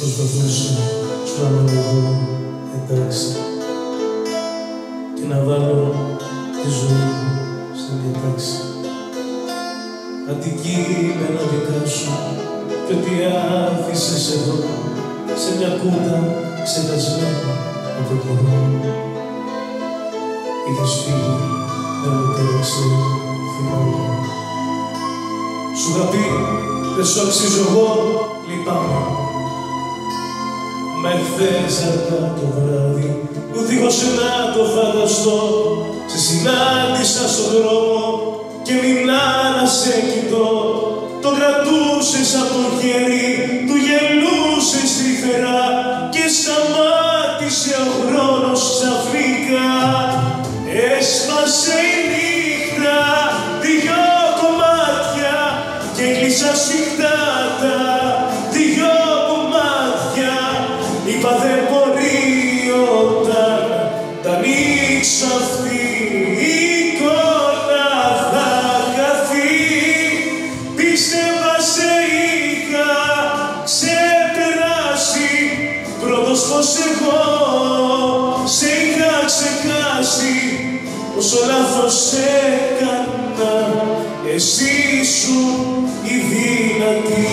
προσπαθούσα να μείνω εγώ εντάξει και να βάλω τη ζωή μου στην διατάξη. Αντικείμενα δικά σου κι ό,τι άφησες εδώ σε μια κούτα ξεχασμένη από καιρό. Είχες φύγει, δεν με τέρεξε, θυμάμαι. Σου είχα πει, δεν σου αξίζω εγώ, λυπάμαι. Μα εχθές αργά το βράδυ, που δίχως να το φανταστώ, σε συνάντησα στον δρόμο και μηνά να σε κοιτώ. Το κρατούσες από το χέρι, του γελούσες τρυφερά και σταμάτησε ο χρόνος ξαφνικά. Έσπασε η νύχτα, δυο κομμάτια και κλείσα σφιχτά τα δυο κομμάτια. Είπα δεν μπορεί όταν τα ανοίξω αυτή η εικόνα θα χαθεί. Πίστευα σε είχα ξεπεράσει, πρώτος πως εγώ σε είχα ξεχάσει. Όσο λάθος έκανα, εσύ σου η δυνατή.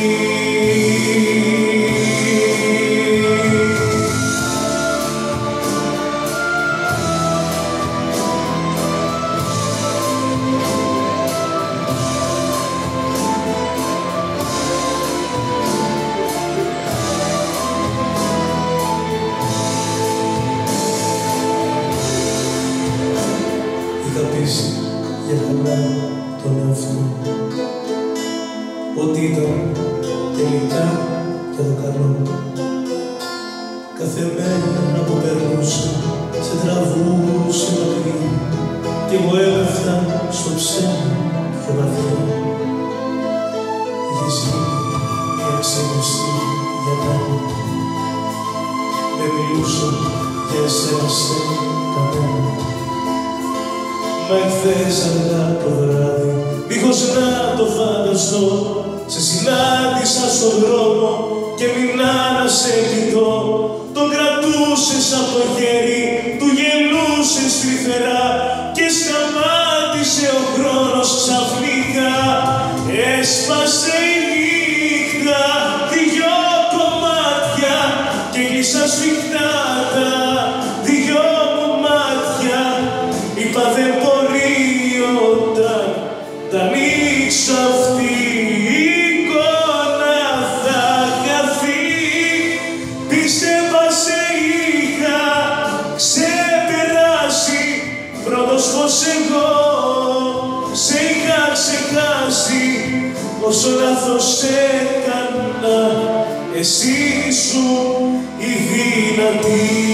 Είχα πείσει για καλά τον εαυτό ότι ήταν τελικά για το καλό. Κάθε μέρα που περνούσα σε τραβούσε μακριά κι εγώ έπεφτα στο ψέμα πιο βαθιά. Είχες γίνει μια ξεχωριστή για μένα. Με μιλούσα για εσένα σε κανένα. Μα εχθές αργά το βράδυ, δίχως να το φανταστώ, σε συνάντησα στον δρόμο και μηνά να σε κοιτώ. Τον κρατούσες από το χέρι, του γελούσες τρυφερά και σταμάτησε ο χρόνος ξαφνικά. Έσπασε η νύχτα, δυο κομμάτια και κλείσα σφιχτά τα δυο κομμάτια. Είπα δεν μπορεί όταν τα ανοίξω αυτή η εικόνα θα χαθεί. Πίστευα σε είχα ξεπεράσει, πρώτος πως εγώ σε είχα ξεχάσει. Όσο λάθος έκανα, εσύ σου η δυνατή.